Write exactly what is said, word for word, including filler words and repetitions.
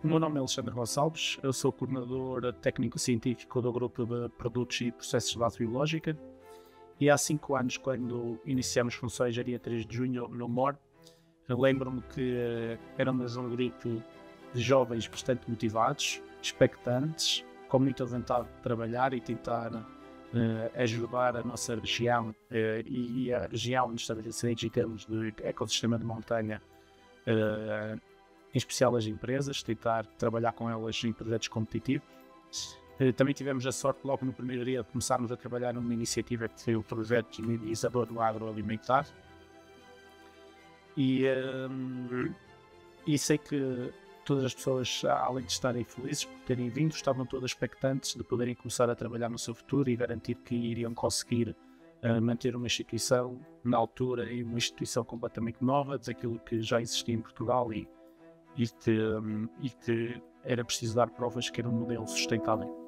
O meu nome é Alexandre Gonçalves, eu sou coordenador técnico-científico do Grupo de Produtos e Processos de Base Biológica e há cinco anos, quando iniciamos funções, a dia três de junho, no M O R, lembro-me que uh, éramos um grupo de jovens bastante motivados, expectantes, com muita vontade de trabalhar e tentar uh, ajudar a nossa região uh, e, e a região onde estamos inseridos em termos de ecossistema de montanha, uh, em especial as empresas, tentar trabalhar com elas em projetos competitivos. Uh, também tivemos a sorte, logo no primeiro dia, de começarmos a trabalhar numa iniciativa que foi o projeto de minimizador do agroalimentar. E, um, e sei que todas as pessoas, além de estarem felizes por terem vindo, estavam todas expectantes de poderem começar a trabalhar no seu futuro e garantir que iriam conseguir uh, manter uma instituição, na altura, e uma instituição completamente nova daquilo que já existia em Portugal e, e, que, um, e que era preciso dar provas que era um modelo sustentável.